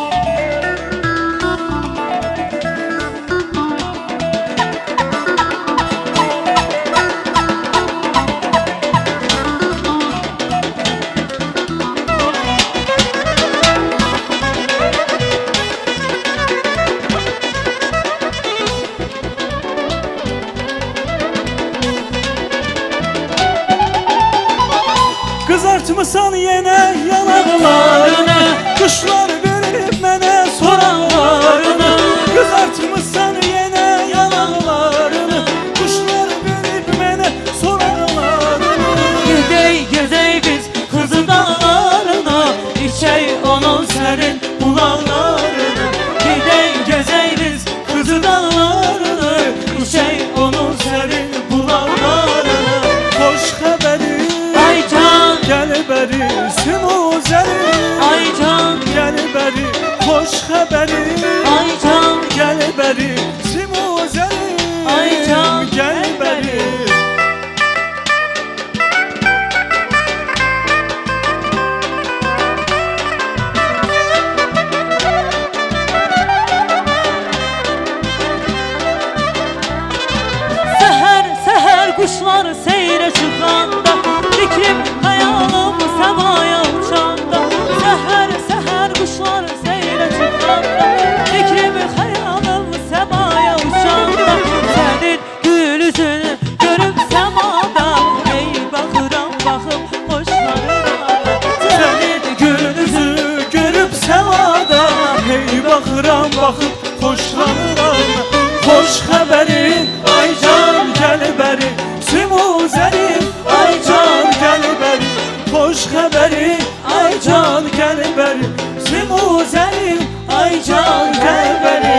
Kızartmısan yenə yanaqlarını Qışlar verib mənə soraqlarını Kızartmısan yenə yanaqlarını Qışlar verib mənə soraqlarını Gezey biz kızı dağlarına İçey onun sərin bulaqlarını Gezey biz kızı dağlarını İçey onun sərin bulaqlarını Xoş xəbəri gəl bəri simuzəri Ay can gəl bəri xoş xəbəri Ay can gəl bəri simuzəri Ay can gəl bəri Səhər quşlar seyrə çıxanda Fikrim xəyalım səmaya uçanda Səhər quşlar seyrə çıxanda Fikrim xəyalım səmaya uçanda Sənin gül üzünü görüb səmada Ey baxıram baxıb xoşlanıram Sənin gül üzünü görüb səmada Hey baxıram baxıb xoşlanıram Xoş xəbərin ay can gəl bəri simuzərim ay can gəl bəri Xoş xəbərin ay can gəl bəri simuzərim ay can gəl bəri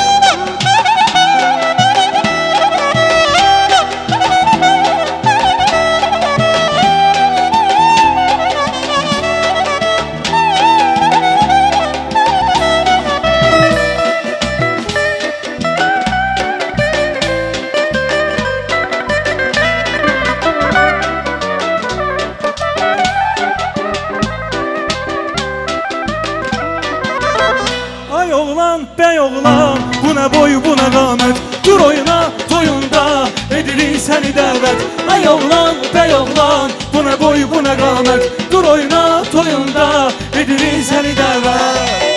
Ay oğlan, bey oğlan, bu nə boy, bu nə qamət Dur oyna, toyunda, edirik səni dəvət Ay oğlan, bey oğlan, bu nə boy, bu nə qamət Dur oyna, toyunda, edirik səni dəvət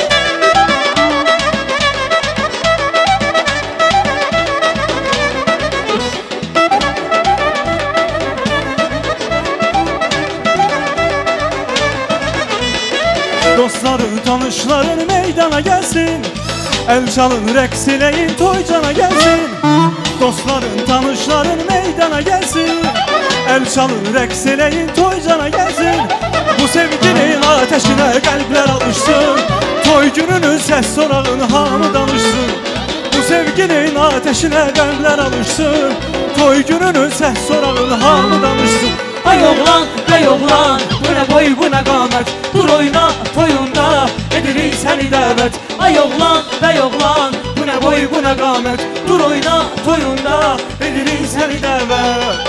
Dostların, tanışların meydana gelsin El çalın, rəqs eləyin, toy cana gelsin Dostların, tanışların meydana gelsin El çalın, rəqs eləyin, toy cana gelsin Bu sevginin ateşine qəlblər alışsın Toy gününün səs sorağın hamı danışsın Bu sevginin ateşine qəlblər alışsın Toy gününün səs sorağın hamı danışsın Ay oğlan, bey oğlan, bu nə boy, bu nə qamət Dur oyna, toyunda, edirik səni dəvət Ay oğlan, bey oğlan, bu nə boy, bu nə qamət Dur oyna, toyunda, edirik səni dəvət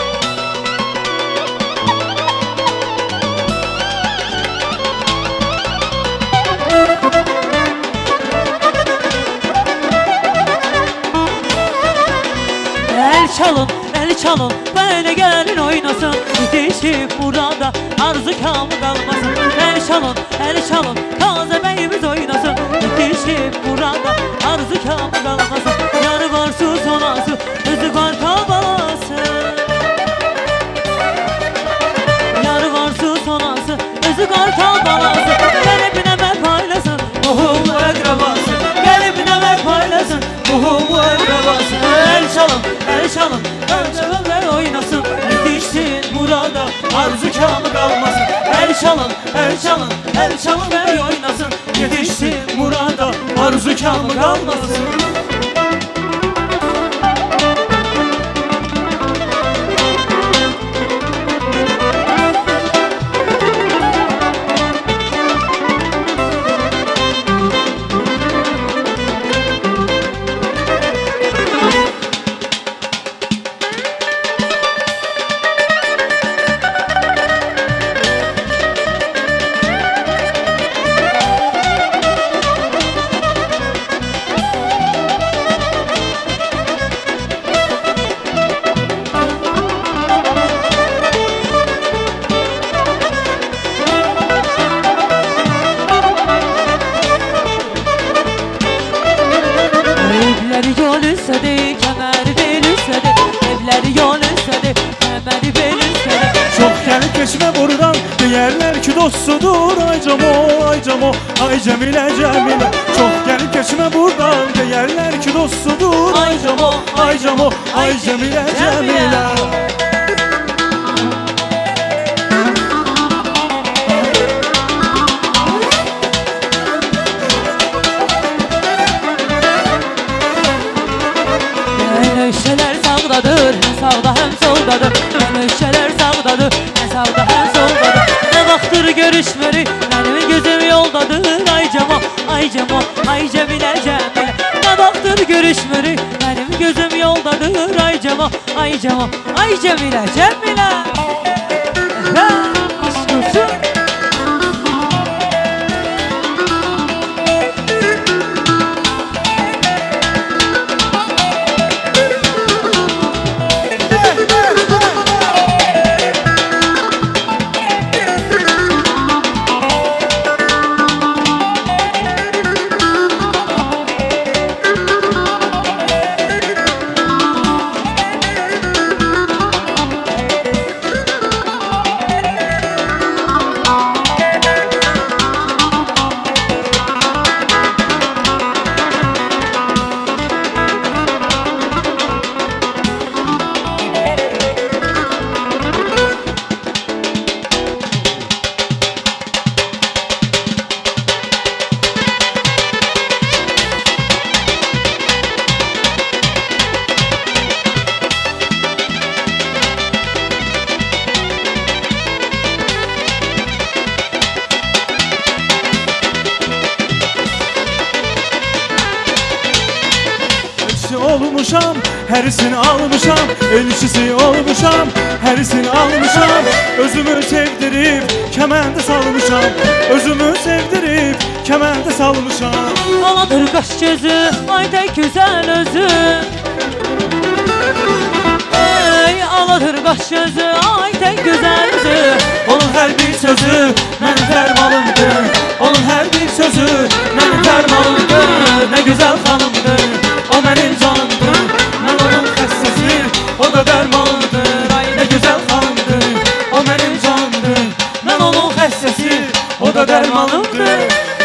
El çalın, böyle gelin oynasın Yetişip burada arzu kamı kalmasın El çalın, taze beyimiz oynasın Yetişip burada arzu kamı kalmasın Yarı var su sonası, özü var kabalası Yarı var su sonası, özü var kabalası Gelip ineme paylasın, muhumu ekrabası Gelip ineme paylasın, muhumu ekrabası El çalın, önce oynasın Yetişsin burada arzu kamı kalmasın El çalın ve oynasın Yetişsin burada arzu kamı kalmasın gelip geçme buradan. Deyərlər ki dostudur. Ay Camo, ay Camo, ay Cemile, Cemile. Çok gelip geçme buradan. Deyərlər ki dostudur. Ay Camo, ay Camo, ay Cemile, Cemile. Nöşələr sağdadır, həm sağda həm soldadır. Nöşələr sağdadır, həm sağda həm soldadır. Nə vaxtdır görüşmürük, mənim gözüm yoldadır. Ay Camo, ay Camo, ay Cemilə, Cemilə. Nə vaxtdır görüşmürük, mənim gözüm yoldadır. Ay Camo, ay Camo, ay Cemilə, Cemilə. Aşk olsun. Olmuşam, herisini almışam, elçisi olmuşam, herisini almışam. Özümü sevdirip kemende salmışam, özümü sevdirip kemende salmışam. Aladır qaş gözü, ay tek güzel özü. Ey aladır qaş gözü, ay tek güzel özü. Onun her bir sözü benim fermanımdır. Onun her bir sözü benim fermanımdır. Ne güzel hanımdır, o benim canımdır. Ben onun xəstəsi, o da dərmanımdır. Ay ne güzel hanımdır, o benim canımdır. Ben onun xəstəsi, o da dərmanımdır.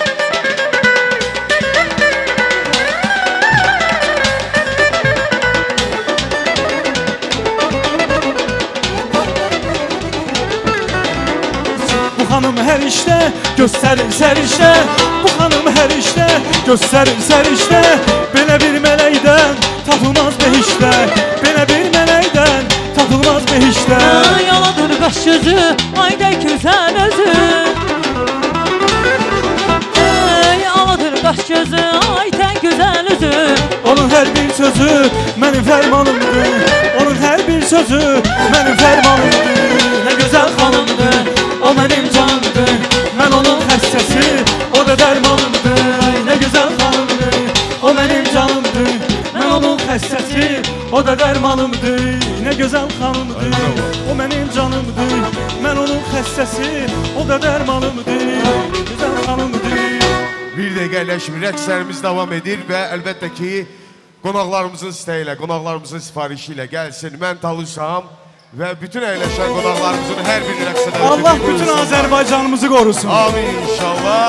Bu hanım her işte gösterir serişte. Bu hanım her işte gösterir serişte. Belə bir mələkdən tapılmaz behişdə. Belə bir mələkdən tapılmaz behişdə. Ay aladır qaş gözü, ay tek güzel özü. Ey aladır qaş gözü, ay tek güzel özü. Onun her bir sözü benim fermanımdır. Onun her bir sözü benim fermanımdır. Ne güzel hanımdır, o benim canımdır. Ben onun xəstəsi, o da dərmanımdır. Ay ne güzel hanımdır, o benim canımdır. Ben onun xəstəsi, o da dərmanımdır. Ne güzel hanımdır, o benim canımdır. Ben onun xəstəsi, o da dərmanımdır. Güzel hanımdır. Bir dəqiqə əyləşmir, rəqslərimiz davam edir və əlbəttə ki, qonaqlarımızın istəyi ilə, qonaqlarımızın sifarişi ilə gəlsin. Mən Taluşam və bütün əyləşən qonaqlarımızın hər bir rəqsədə Allah bütün Azərbaycanımızı qorusun. Amin inşallah.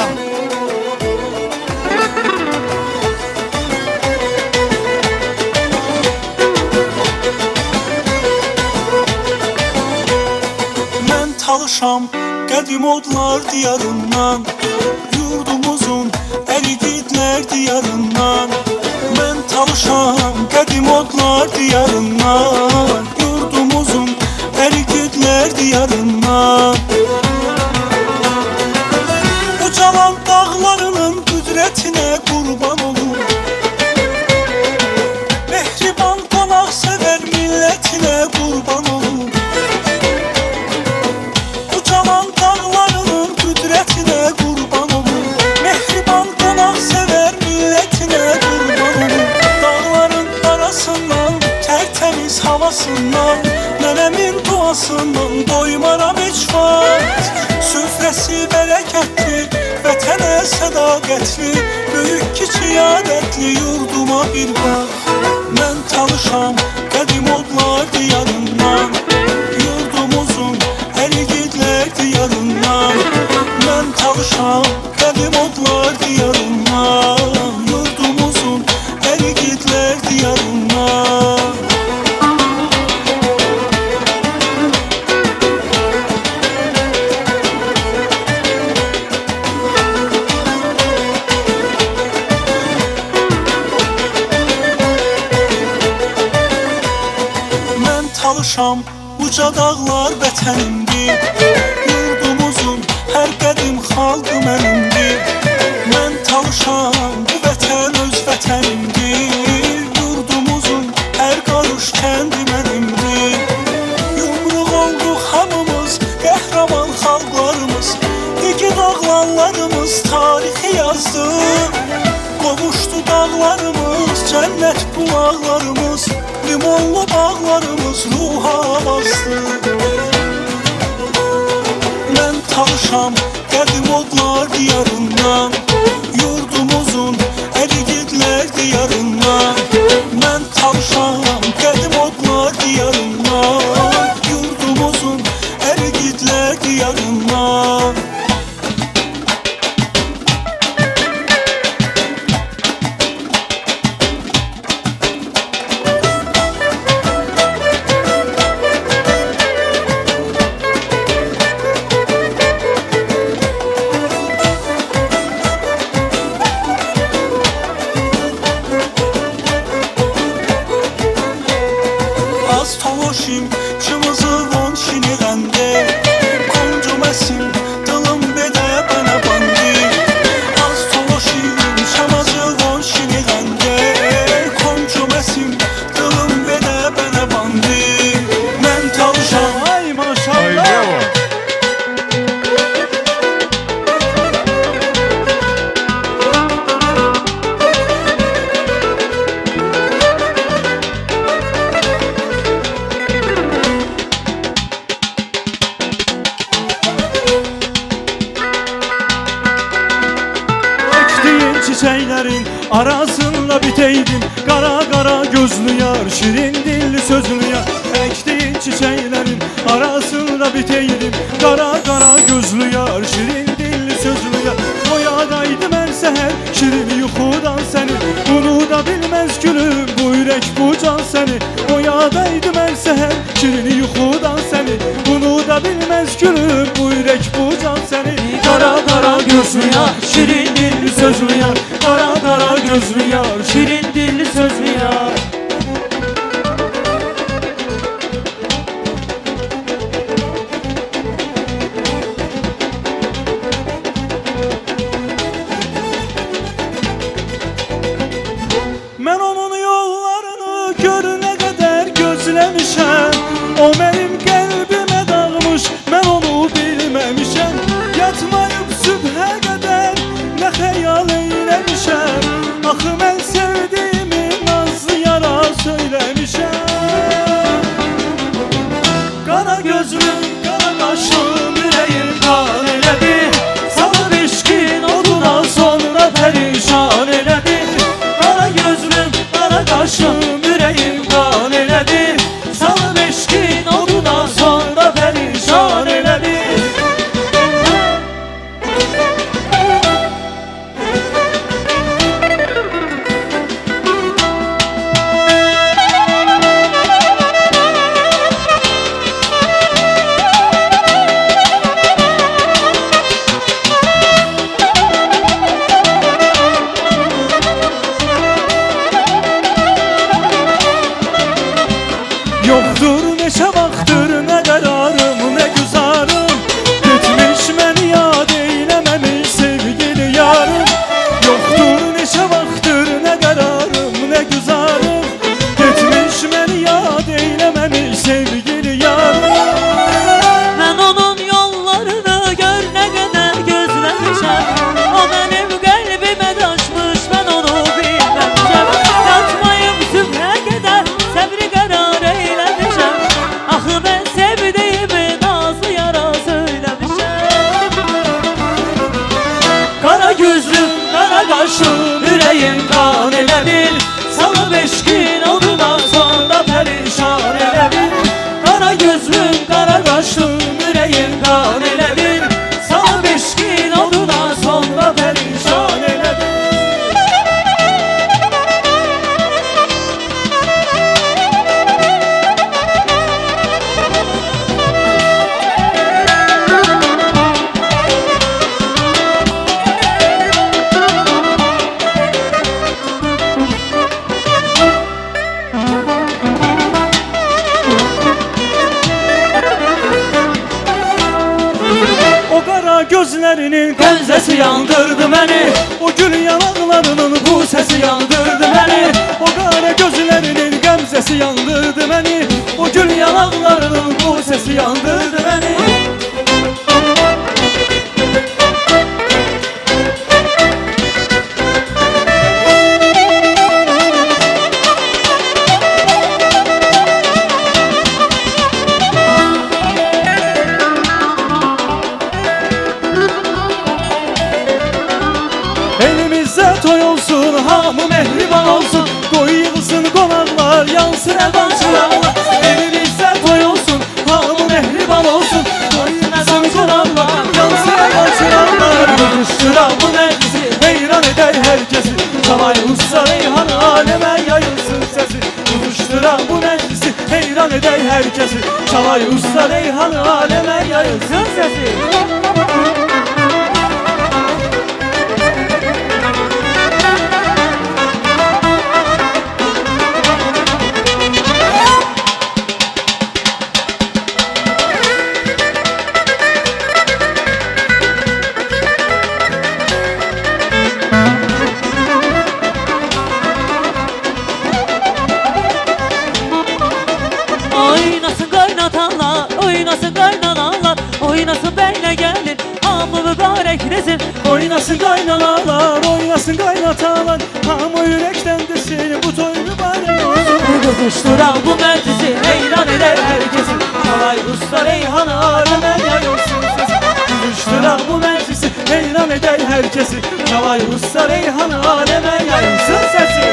Mən Talışam qədim odlar diyarından, yurdumuzun əligidlər diyarından. Mən Talışam qədim odlar diyarından, yurdumuzun əligidlər diyarından. Ucalan dağlarının qüdrətinə qurban olum, mehriban qonaq sevər millətinə qurban olum. Ucalan dağlarının qüdrətinə qurban olum, mehriban qonaq sevər millətinə qurban olum. Dağların arasından, tərtəmiz havasından, nənəmin duasından doymaram heç vaxt. Süfrəsi bərəkətli, vətənə sədaqətli, böyük kiçik adətli yurduma bir bax. Mən Talışam qədim odlar diyarından, yurdumuzun əligi talışam uca dağlar vətənimdir. Yurdumuzun hər qədim xalqı mənimdir. Mən talışam bu vətən öz vətənimdir. Yurdumuzun hər qarış kəndi mənimdir. Yumruq olduq hamımız, qəhrəman xalqlarımız. İgid ağlanlarımız tarixi yazdı. Qovuşdu dağlarımız, cənnət bulaqlarımız. Limonlu bağlarımız ruha bastı. Mən talışam qədim odlar diyarından. Yurdumuzun əligidlər diyarından. Mən talışam qədim odlar diyarından. Yurdumuzun əligidlər diyarından. Çiçeklerin arasında biteydim. Kara kara gözlü yar, şirin dilli sözlü yar. Ektiğin çiçeklerin arasında biteydim. Kara kara gözlü yar, şirin dilli sözlü yar. Oyadaydım her seher şirin yuxudan seni. Bunu da bilmez gülüm bu yürek bu can seni. Oyadaydım her seher şirin yuxudan seni. Bunu da bilmez gülüm bu yürek bu can seni. Kara kara gözlü yar, şirin dilli sözlü yar. Kara kara gözlü yar, şirin dilli sözlü yar. Mən onun yollarını görünə qədər gözləmişəm. O mənim qəlbimə dağmış, mən onu bilməmişəm. Yatmayıb sübhə qədər nə xəyal eyləmişəm. Axı mən sevdiyimi nazlı yara söyləmişəm. Qara gözlüm, qara qaşım, ürəyim qan elədi. Salıb eşqin oduna sonra pərişan elədi. Qara gözlüm, qara qaşım, ürəyim qan elədi. Salıb eşqin oduna sonra pərişan elədi. qara gözlərinin qəmzəsi yandırdı məni. O gül yanaqlarının bu səsi yandırdı məni. O qara gözlərinin qəmzəsi yandırdı məni. O gül yanaqlarının bu səsi yandırdı məni. Hamı mehriban olsun, qoy yığılsın qonaqlar, yansın ədan çıraqlar. Evinizdə toy olsun, hamı mehriban olsun, qoy yığılsın qonaqlar, yansın ədan çıraqlar. Yığışdıraq bu məclisi, heyran edək hər kəsi, çalay usta reyhan aləmə yayılsın səsi. Yığışdıraq bu məclisi, heyran edək hər kəsi, çalay usta reyhan aləmə yayılsın səsi. Oynasın qaynanalar, oynasın qaynatalar, hamı ürəkdən desin, bu toy mübarək olsun. Qızışdıraq bu məclisi, heyran edək hər kəsi, çalay usta reyhan aləmə yayılsın səsi. Qızışdıraq bu məclisi, heyran edək hər kəsi, çalay usta reyhan aləmə yayılsın səsi.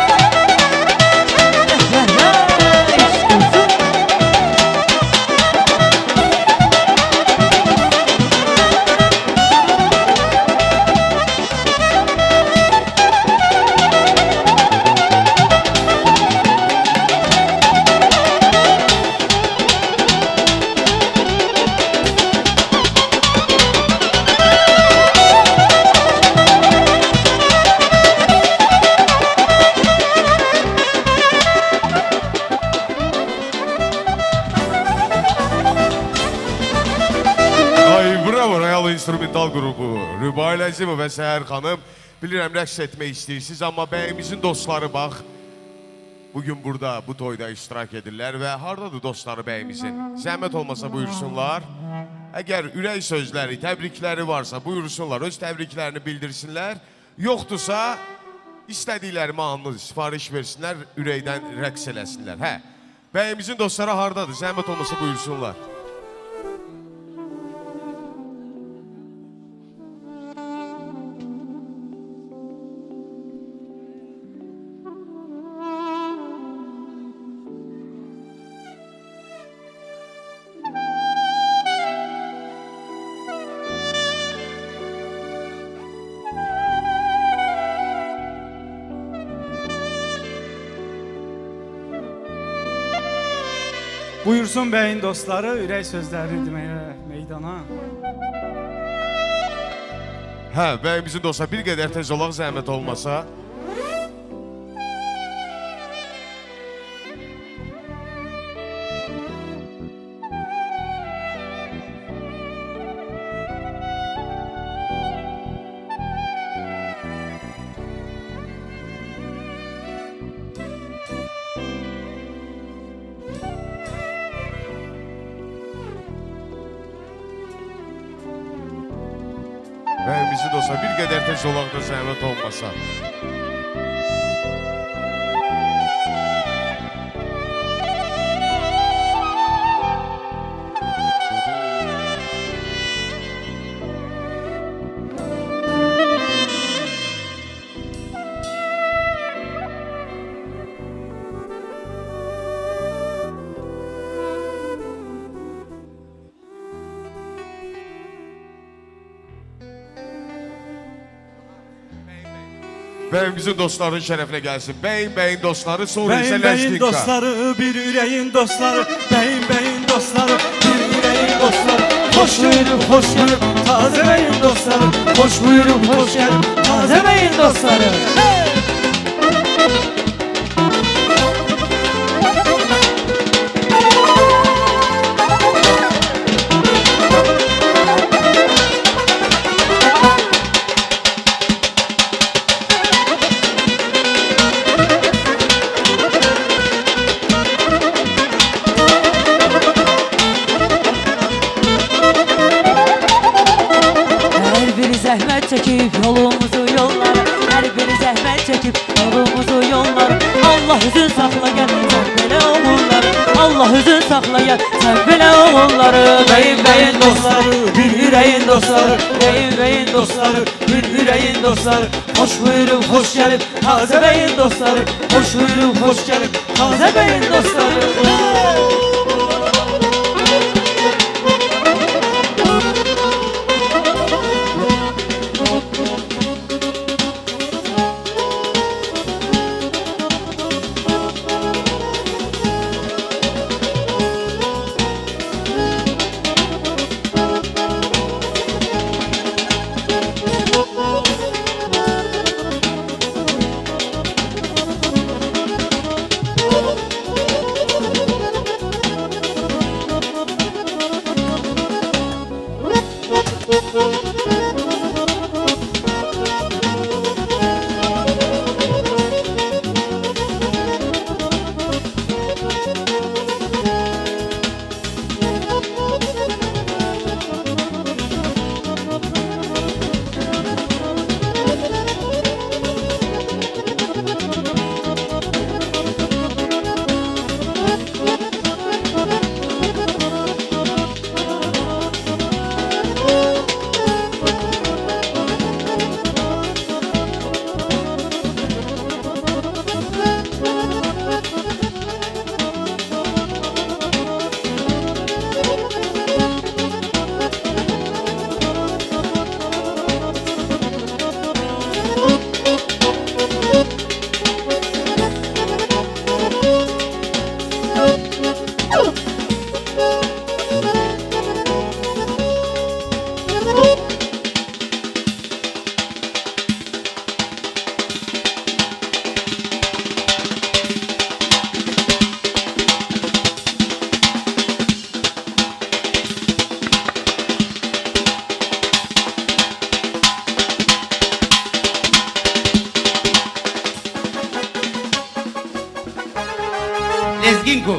İnstrumental qrupu Rübailə Əzimov və Səhər xanım, bilirəm rəqs etmək istəyirsiniz, amma bəyimizin dostları bax, bugün burada, bu toyda iştirak edirlər və haradadır dostları bəyimizin? Zəhmət olmasa buyursunlar. Əgər ürək sözləri, təbrikləri varsa buyursunlar, öz təbriklərini bildirsinlər. Yoxdursa, istədikləri mahnını sifariş versinlər, ürəkdən rəqs eləsinlər. Hə, bəyimizin dostları haradadır? Zəhmət olmasa buyursunlar. Buyursun bəyin dostları, ürək sözləri deməyə meydana. Hə, bəyimizin dostları, bir qədər tez olaq, zəhmət olmasa. Bəyimizin dostları, bir qədər tez olaq da zəhmət olmasa. Bəyimizin dostlarının şərəfinə gəlsin. Bəyin dostları, sonra isə Ləzginka. Bəyin dostları, bir ürəyin dostları, bəyin dostları, bir ürəyin dostları. Xoş buyurub, xoş gəlib, tazə bəyin dostları. Xoş buyurub, xoş gəlib, tazə bəyin dostları. çekip yolumuzu yollar. Her biri zəhmət çekip yolumuzu yollar. Allah üzün saxla gel sen belə oğulları. Allah üzün saxla gel sen belə oğulları. Beyin beyin dostları, bir yüreğin dostları. Beyin beyin dostları, bir yüreğin dostları. Hoş buyurup hoş gelip taze beyin dostları. Hoş buyurup hoş gelip taze beyin dostları. Lezginko.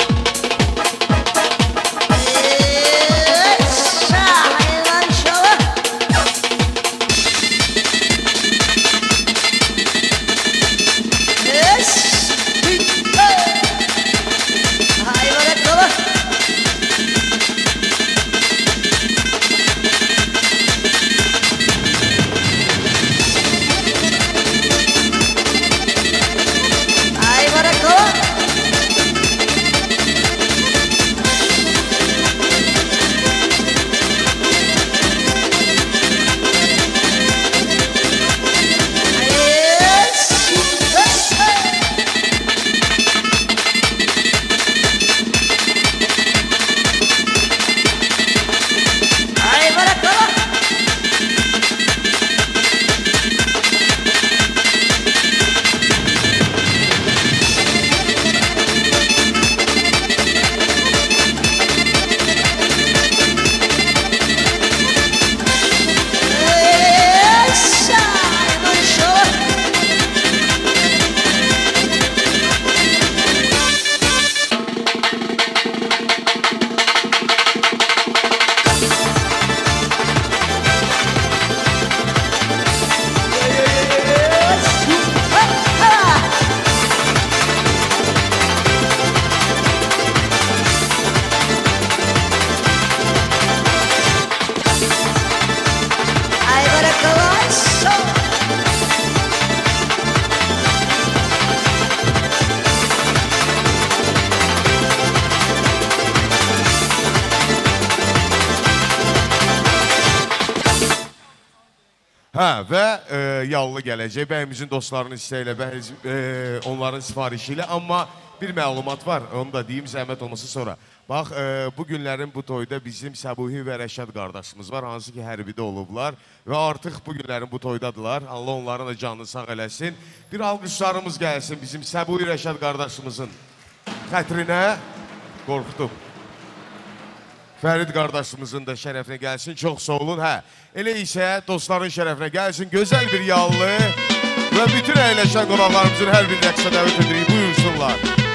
Hə, və yallı gələcək, bəyimizin dostlarının istəyilə, onların sifarişi ilə. Amma bir məlumat var, onu da deyim, zəhmət olması sonra. Bax, bu günlərin bu toyda bizim Səbuhi və Rəşad qardaşımız var, hansı ki hərbidə olublar və artıq bu günlərin bu toydadılar. Allah onların da canını sağ eləsin. Bir alqışlarımız gəlsin bizim Səbuhi Rəşad qardaşımızın xətrinə. Qorxdum. Fərid qardaşımızın da şərəfinə gəlsin, çox sağ olun. Hə, elə isə dostların şərəfinə gəlsin, gözəl bir yallı və bütün əyləşən qonaqlarımızın hər bir rəqsə dəvət edirik, buyursunlar.